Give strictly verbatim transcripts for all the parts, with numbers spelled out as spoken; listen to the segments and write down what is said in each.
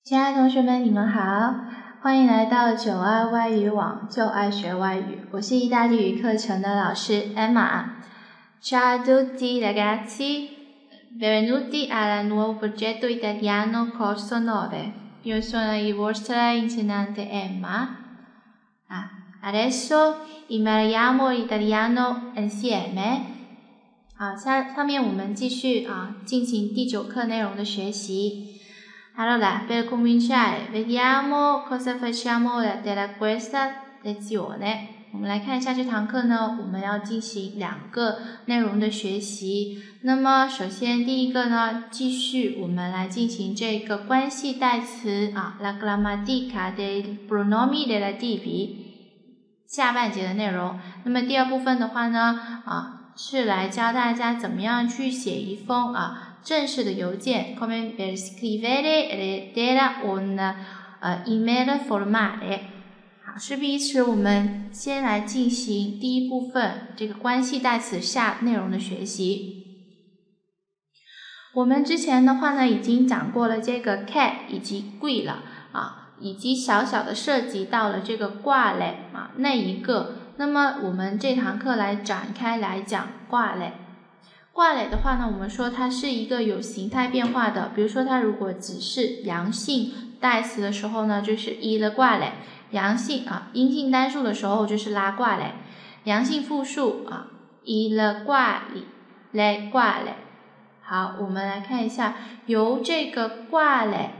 亲爱的同学们，你们好，欢迎来到九爱外语网，就爱学外语。我是意大利语课程的老师 Emma。Ciao a tutti ragazzi, benvenuti al nuovo progetto italiano corso nove. Io sono il vostro insegnante Emma. Ah, adesso impariamo l'italiano insieme. 好，下下面我们继续啊进行第九课内容的学习。Allora, per cominciare, vediamo cosa facciamo della questa lezione. 我们来看一下这堂课呢，我们要进行两个内容的学习。那么，首先第一个呢，继续我们来进行这个关系代词啊 ，la grammatica dei pronomi relativi 下半节的内容。那么第二部分的话呢，啊，是来教大家怎么样去写一封啊。正式的邮件 come per scrivere lettera un uh, email formale。 好，事不宜迟，我们先来进行第一部分这个关系代词下内容的学习。我们之前的话呢已经讲过了这个 che 以及 qui 了啊，以及小小的涉及到了这个 quale 啊那一个。那么我们这堂课来展开来讲 quale。挂累的话呢，我们说它是一个有形态变化的，比如说它如果只是阳性代词的时候呢，就是 il 挂累；阳性啊阴性单数的时候就是 la 挂累；阳性复数啊 il 挂里 le 挂累。好，我们来看一下，由这个挂累，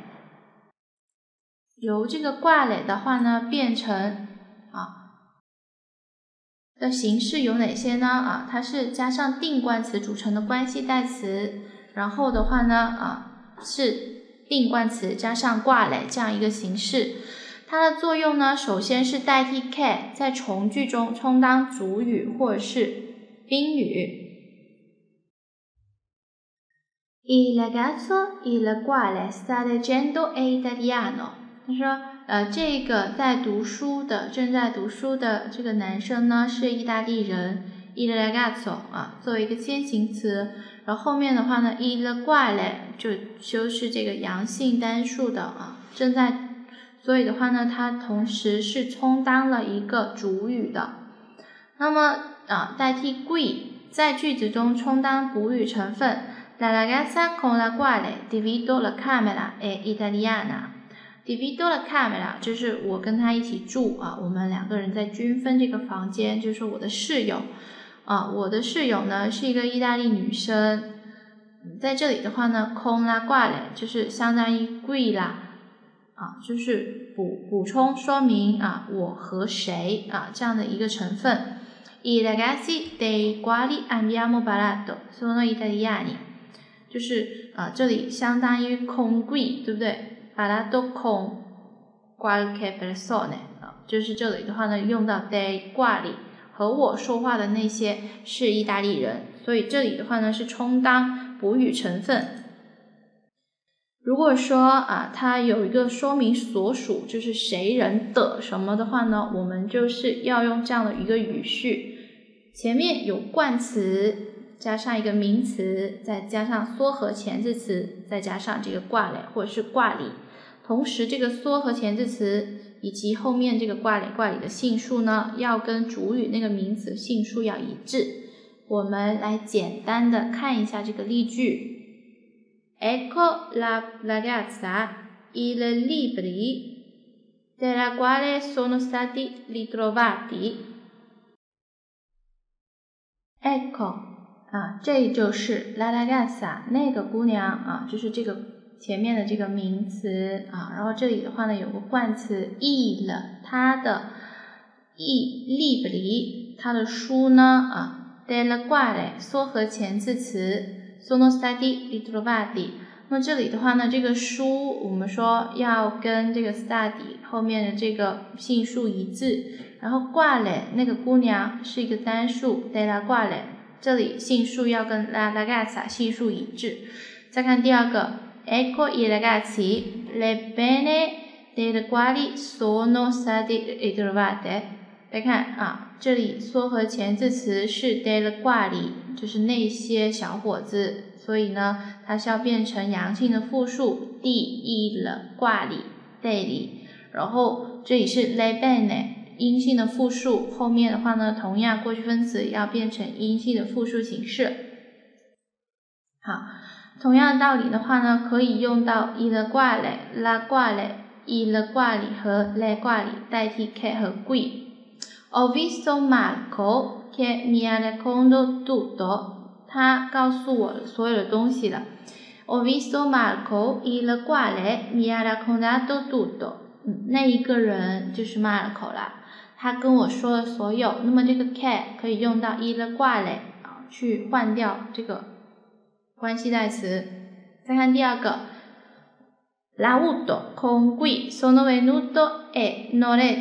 由这个挂累的话呢，变成啊。的形式有哪些呢？啊，它是加上定冠词组成的关系代词，然后的话呢，啊，是定冠词加上挂累这样一个形式。它的作用呢，首先是代替 che 在从句中充当主语或者是宾语。Il ragazzo il quale sta leggendo è italiano。他说，呃，这个在读书的，正在读书的这个男生呢是意大利人 ，il ragazzo 啊，作为一个先行词，然后后面的话呢 ，il quale 就就是这个阳性单数的啊，正在，所以的话呢，它同时是充当了一个主语的。那么啊，代替 qui 在句子中充当补语成分 ，la ragazza con la quale divido la camera è italiana。divido la camera 就是我跟他一起住啊，我们两个人在均分这个房间，就是我的室友啊，我的室友呢是一个意大利女生。在这里的话呢 con la quale 就是相当于 qui 啦啊，就是补补充说明啊我和谁啊这样的一个成分。I ragazzi dei quali abbiamo parlato sono italiani 就是啊这里相当于 con qui 对不对？parlato con qualche persone 啊，就是这里的话呢，用到 dei quali 和我说话的那些是意大利人，所以这里的话呢是充当补语成分。如果说啊，它有一个说明所属，就是谁人的什么的话呢，我们就是要用这样的一个语序，前面有冠词，加上一个名词，再加上缩合前置词，再加上这个挂累或者是挂里。同时这个缩合前置词以及后面这个挂累挂里的性数呢，要跟主语那个名词性数要一致。我们来简单的看一下这个例句。Ecco la ragazza i libri della quale sono stati ritrovati. Ecco 啊，这就是 la ragazza 那个姑娘啊，就是这个前面的这个名词啊，然后这里的话呢有个冠词 il 它的 i libri 它的书呢啊 della quale 缩合前置词 sono stati ritrovati。 那么这里的话呢，这个书我们说要跟这个 stati 后面的这个性数一致，然后 quale 那个姑娘是一个单数 della quale 这里性数要跟 la ragazza 性数一致。再看第二个Ecco i ragazzi le penne dei quali sono stati ritrovate。 来看啊，这里缩合前置词是 dei quali， 就是那些小伙子所所以呢，它是要变成阳性的复数 di il quali degli， 然后这里是 le bene 阴性的复数，后面的话呢，同样过去分词要变成阴性的复数形式。好，同样的道理的话呢，可以用到 il quale、la quale、il quali 和 le quali 代替 che 和 qui。Ho visto Marco che mi ha raccontato tutto， 他告诉我所有的东西了。Ho visto Marco il quale mi ha raccontato tutto， 嗯，那一个人就是 Marco 啦，他跟我说了所有。那么这个 che 可以用到 il quale 啊，去换掉这个关系代词。再看第二个 l'auto con cui sono venuto è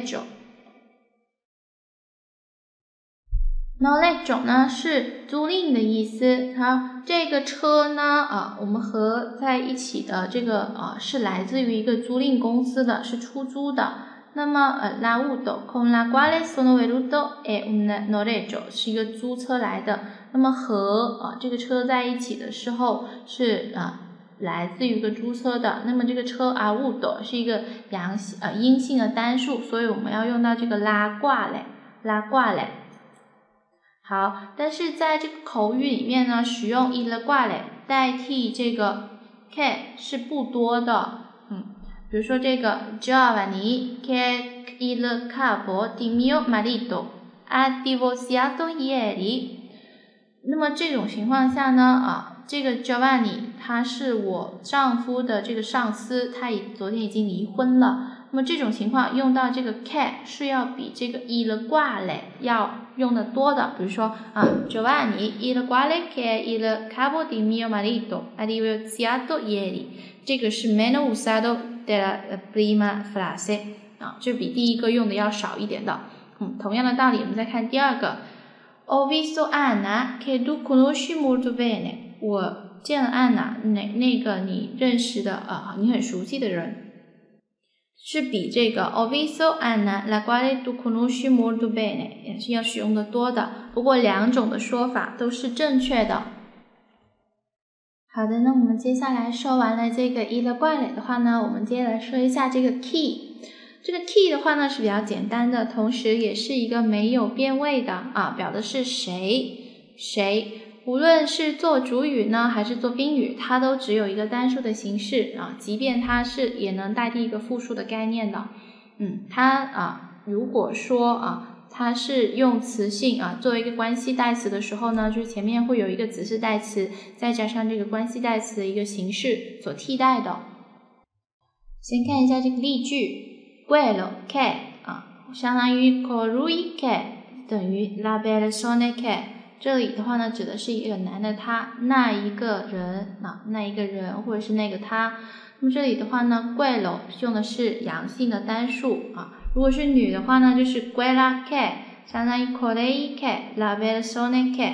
noleggio。noleggio 呢是租赁的意思，好，这个车呢啊，我们合在一起的这个啊是来自于一个租赁公司的，是出租的。那么呃 l'auto con la quale sono venuto è un noleggio 是一个租车来的，那么和啊这个车在一起的时候是啊来自于一个租车的，那么这个车 auto 是一个阳性呃阴性的单数，所以我们要用到这个 la quale la quale。好，但是在这个口语里面呢，使用 il quale 代替这个 che 是不多的，嗯，比如说这个 Giovanni che il capo di mio marito ha divorziato ieri， 那么这种情况下呢，啊，这个 Giovanni 他是我丈夫的这个上司，他已昨天已经离婚了。那么这种情况用到这个 che 是要比这个 il quale 要用的多的，比如说啊 Giovanni il quale che il capo di mio marito ha divorziato ieri， 这个是 meno usato della prima frase 啊，这比第一个用的要少一点的。嗯，同样的道理，我们再看第二个 Ho visto Anna che tu conosci molto bene， 我见了安娜，那那个你认识的啊，你很熟悉的人。是比这个 Ho visto Anna la quale tu conosci molto bene 也是要使用的多的，不过两种的说法都是正确的。好的，那我们接下来说完了这个 il quale 的话呢，我们接下来说一下这个 chi。这个 chi 的话呢是比较简单的，同时也是一个没有变位的啊，表的是谁谁。无论是做主语呢，还是做宾语，它都只有一个单数的形式啊，即便它是也能代替一个复数的概念的。嗯，它啊，如果说啊，它是用词性啊作为一个关系代词的时候呢，就是前面会有一个子式代词，再加上这个关系代词的一个形式所替代的。先看一下这个例句 quello che 啊，相当于 colui che 等于 la persona che。这里的话呢，指的是一个男的他，那一个人啊，那一个人或者是那个他。那么这里的话呢 quello 用的是阳性的单数啊，如果是女的话呢，就是 quella che 相当于 colei che la persona che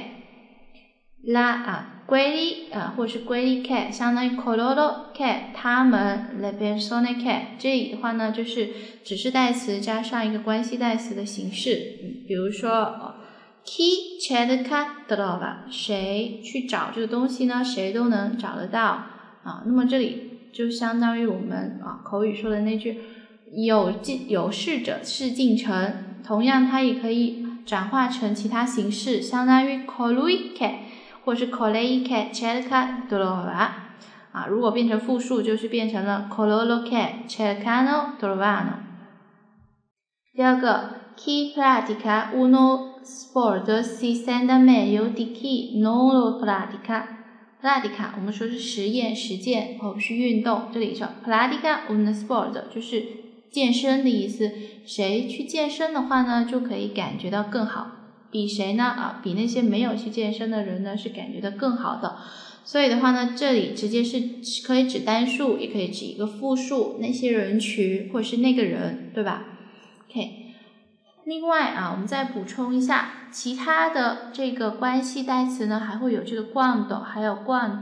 la 啊 quelli 啊或者是 quelli che 相当于 coloro che 他们 le persone che 这里的话呢，就是指示代词加上一个关系代词的形式，嗯，比如说Chi cerca trova， 谁去找这个东西呢？谁都能找得到啊。那么这里就相当于我们啊口语说的那句有进有事者事竟成，同样它也可以转化成其他形式，相当于 colui che 或是 colei che cerca trova 啊。如果变成复数，就是变成了 coloro che cercano trovano。第二个 chi pratica uno sport si sente meglio di chi non lo pratica。 pratica 我们说是实验实践或者是运动，这里说 pratica uno sport 就是健身的意思，谁去健身的话呢就可以感觉到更好，比谁呢啊比那些没有去健身的人呢是感觉到更好的。所以的话呢，这里直接是可以指单数，也可以指一个复数，那些人群或者是那个人，对吧？ OK。另外啊，我们再补充一下，其他的这个关系代词呢，还会有这个 quando， 还有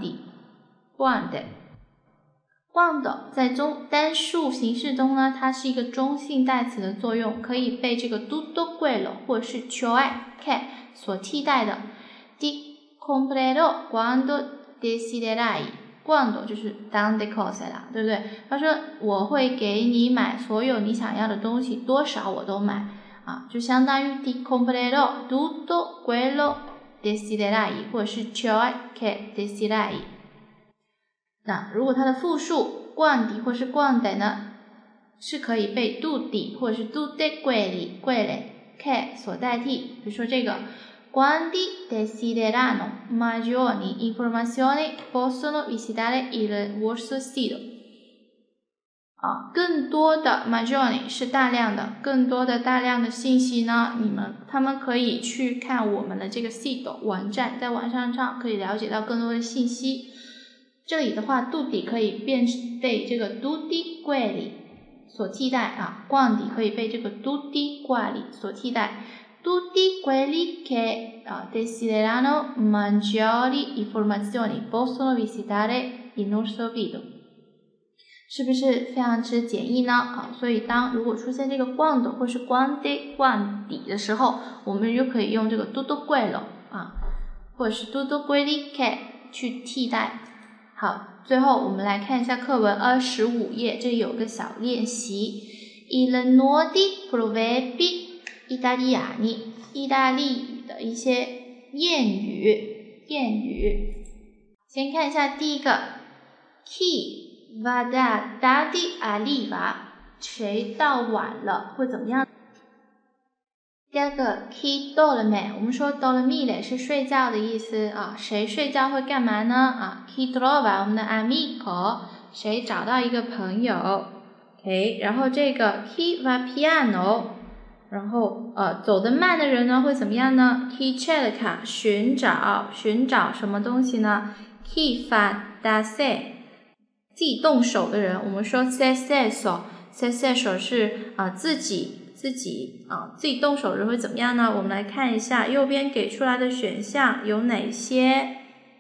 quando。quando 在中单数形式中呢，它是一个中性代词的作用，可以被这个 tutto quello 或者是 cioè che 所替代的。Ti comprerò quando desiderai， quando 就是 tante cose 啦，对不对？他说我会给你买所有你想要的东西，多少我都买啊，就相当于 ti comprerò tutto quello desiderai， 或者是 ciò che desiderai。那如果它的复数 quanti 或是 quante 呢，是可以被 tutti 或者是 tutte quelli quelle che 所代替。比如说这个 quanti desiderano maggiori informazioni possono visitare il vostro sito。 啊，更多的 maggiori 是大量的，更多的大量的信息呢，你们他们可以去看我们的这个 sito 网站，在网站上可以了解到更多的信息。这里的话 tutti 可以变被这个 tutti quelli 所替代啊 quanti 可以被这个 tutti quelli 所替代 tutti quelli che uh, desiderano maggiori informazioni possono visitare il nostro sito。 是不是非常之简易呢？啊，所以当如果出现这个 quando 或是 quante quanti 的时候，我们就可以用这个 tutto quello 啊，或者是 tutto quelli che 去替代。好，最后我们来看一下课文二十五页，这里有个小练习 I noti proverbi italiani， 意大利语的一些谚语谚语。先看一下第一个 chi va tardi arriva， 谁到晚了会怎么样？第二个 chi dorme， 我们说 dormire 是睡觉的意思啊，谁睡觉会干嘛呢？啊 chi trova un amico， 谁找到一个朋友 ，OK， 然后这个 chi va piano， 然后呃走得慢的人呢会怎么样呢 ？chi cerca 寻找寻找什么东西呢 ？chi fa da sé， 自己动手的人，我们说 se stesso， se stesso 是啊、呃、自己。自己啊，自己动手的人会怎么样呢？我们来看一下右边给出来的选项有哪些。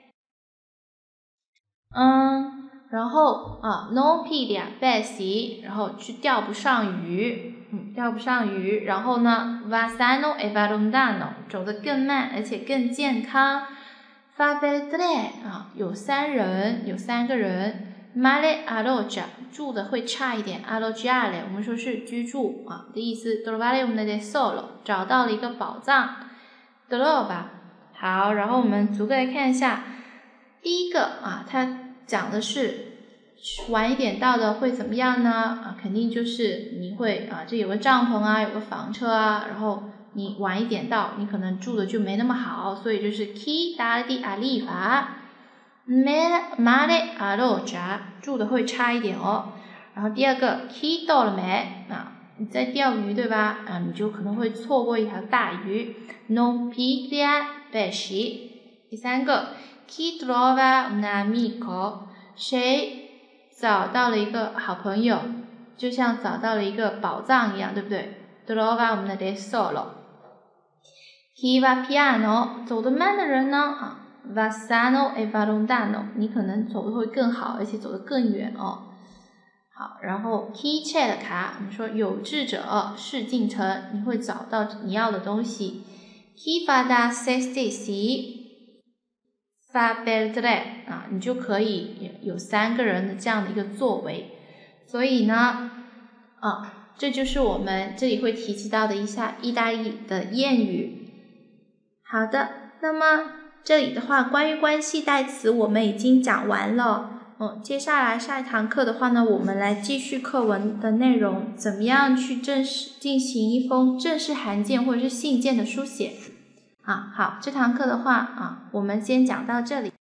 嗯，然后啊 ，non piglia pesci， 然后去钓不上鱼，嗯，钓不上鱼。然后呢 ，va sano e va lontano， 走得更慢而且更健康。fa per tre 啊，有三人，有三个人。male alloggia 住的会差一点 alloggiare 我们说是居住啊的意思 trovare un tesoro 找到了一个宝藏 trova 好，然后我们逐个来看一下第一个啊，它讲的是晚一点到的会怎么样呢？啊，肯定就是你会啊，这有个帐篷啊，有个房车啊，然后你晚一点到，你可能住的就没那么好，所以就是 chi tardi arriva male alloggia 住的会差一点哦。然后第二个 chi dorme 啊，你在钓鱼对吧？啊，你就可能会错过一条大鱼 non piglia pesci。第三个 chi trova un amico 谁找到了一个好朋友，就像找到了一个宝藏一样，对不对 trova un tesoro。 chi va piano 走得慢的人呢啊va sano e va lontano 你可能走得会更好，而且走得更远哦。好，然后 chi cerca 我们说有志者事竟成，你会找到你要的东西。chi fa da se stessi fa per tre 啊，你就可以有三个人的这样的一个作为。所以呢，啊，这就是我们这里会提及到的一下意大利的谚语。好的，那么这里的话，关于关系代词我们已经讲完了。嗯，接下来下一堂课的话呢，我们来继续课文的内容，怎么样去正式进行一封正式函件或者是信件的书写。啊，好，这堂课的话啊，我们先讲到这里。